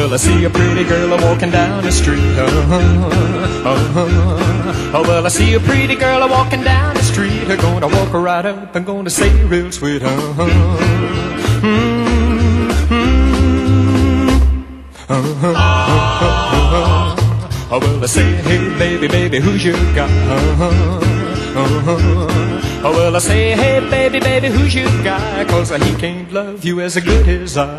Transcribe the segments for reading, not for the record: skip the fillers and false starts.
well, I see a pretty girl walking down the street. Oh, well, I see a pretty girl walking down the street. I'm gonna walk her right up, I'm gonna say real sweet. Oh, well, I say, hey, baby, baby, who's your guy? Oh, well, I say, hey, baby, baby, who's your guy? 'Cause he can't love you as good as I.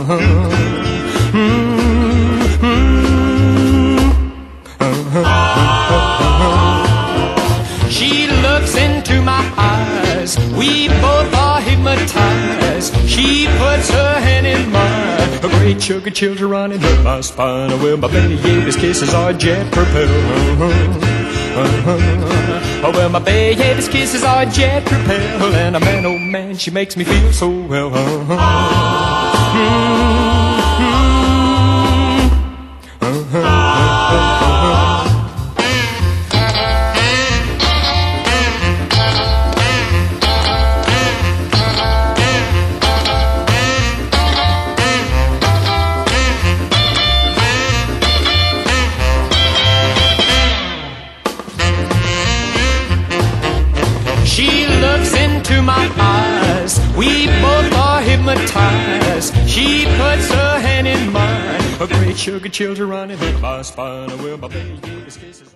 She looks into my eyes, we both are hypnotized. She puts her hand in mine, a great sugar chills are running up my spine. Well, my baby's kisses are jet propelled. Oh, well, my baby's kisses are jet propelled, and man, oh man, she makes me feel so well. She looks into my eyes, we both are hypnotized. She puts her hand in mine, a great sugar chills are running up my spine. Well, my baby's kisses